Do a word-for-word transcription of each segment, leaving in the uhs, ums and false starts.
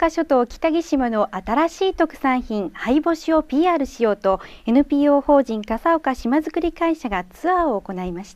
岡諸島北木島の新しい特産品灰干しを ピーアール しようと エヌピーオー 法人笠岡島づくり会社がツアーを行いました。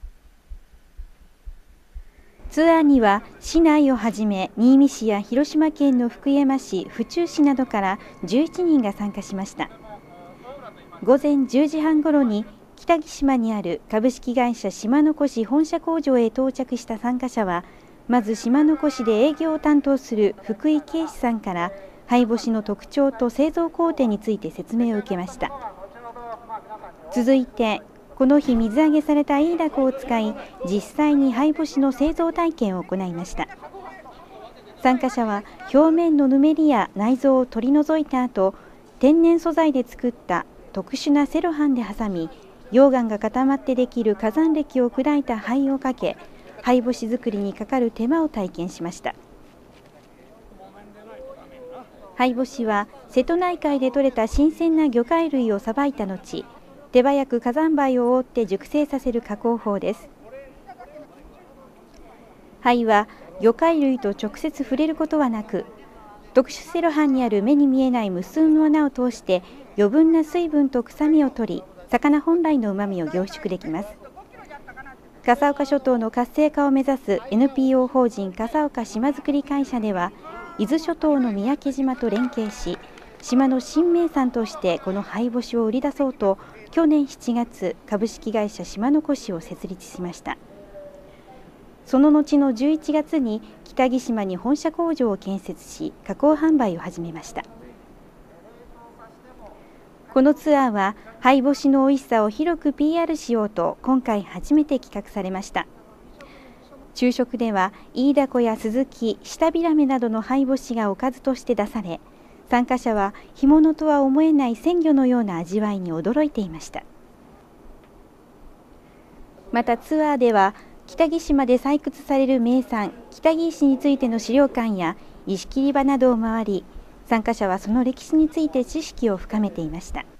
ツアーには市内をはじめ新見市や広島県の福山市、府中市などからじゅういちにんが参加しました。午前じゅうじはんごろに北木島にある株式会社島のこし本社工場へ到着した参加者は、まず島のこしで営業を担当する福井圭司さんから灰干しの特徴と製造工程について説明を受けました。続いてこの日水揚げされたイイダコを使い、実際に灰干しの製造体験を行いました。参加者は表面のぬめりや内臓を取り除いた後、天然素材で作った特殊なセロハンで挟み、溶岩が固まってできる火山礫を砕いた灰をかけ、灰干し作りにかかる手間を体験しました。灰干しは瀬戸内海で採れた新鮮な魚介類をさばいた後、手早く火山灰を覆って熟成させる加工法です。灰は魚介類と直接触れることはなく、特殊セロハンにある目に見えない無数の穴を通して余分な水分と臭みを取り、魚本来のうまみを凝縮できます。笠岡諸島の活性化を目指す エヌピーオー 法人笠岡島づくり会社では、伊豆諸島の三宅島と連携し、島の新名産としてこの灰干しを売り出そうと、去年しちがつ株式会社島のこしを設立しました。その後のじゅういちがつに北木島に本社工場を建設し、加工販売を始めました。このツアーは灰干しの美味しさを広く ピーアール しようと今回初めて企画されました。昼食ではイイダコやスズキ、シタビラメなどの灰干しがおかずとして出され、参加者は干物とは思えない鮮魚のような味わいに驚いていました。またツアーでは北木島で採掘される名産北木石についての資料館や石切り場などを回り、参加者はその歴史について知識を深めていました。